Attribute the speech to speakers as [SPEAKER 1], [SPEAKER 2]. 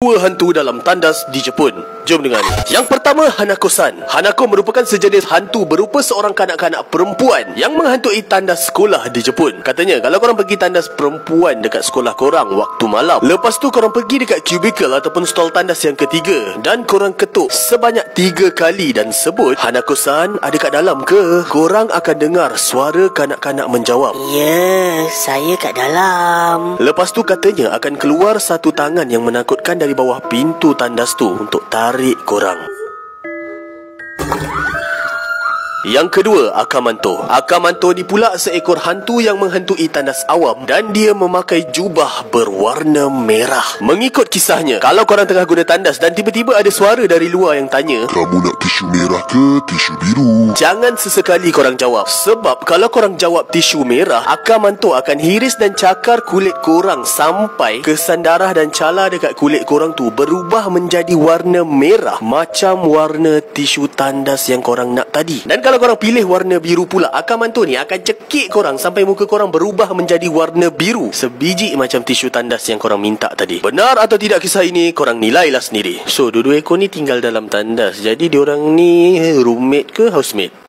[SPEAKER 1] Dua hantu dalam tandas di Jepun. Jom dengar ni. Yang pertama, Hanako-san. Hanako merupakan sejenis hantu berupa seorang kanak-kanak perempuan yang menghantui tandas sekolah di Jepun. Katanya, kalau korang pergi tandas perempuan dekat sekolah korang waktu malam, lepas tu korang pergi dekat cubicle ataupun stall tandas yang ketiga dan korang ketuk sebanyak 3 kali dan sebut, Hanako-san ada kat dalam ke? Korang akan dengar suara kanak-kanak menjawab,
[SPEAKER 2] Ya, saya kat dalam.
[SPEAKER 1] Lepas tu katanya akan keluar satu tangan yang menakutkan dari bawah pintu tandas tu untuk tarik korang. Yang kedua, Akamanto. Akamanto ni pula seekor hantu yang menghantui tandas awam dan dia memakai jubah berwarna merah. Mengikut kisahnya, kalau korang tengah guna tandas dan tiba-tiba ada suara dari luar yang tanya,
[SPEAKER 3] Kamu nak tisu merah ke tisu biru?
[SPEAKER 1] jangan sesekali korang jawab. Sebab kalau korang jawab tisu merah, Akamanto akan hiris dan cakar kulit korang sampai kesan darah dan cala dekat kulit korang tu berubah menjadi warna merah macam warna tisu tandas yang korang nak tadi. Dan kalau korang pilih warna biru pula, Akamanto ni akan cekik korang sampai muka korang berubah menjadi warna biru, sebiji macam tisu tandas yang korang minta tadi. Benar atau tidak kisah ini, korang nilailah sendiri. So, dua-dua ekor ni tinggal dalam tandas. Jadi diorang ni roommate ke housemate?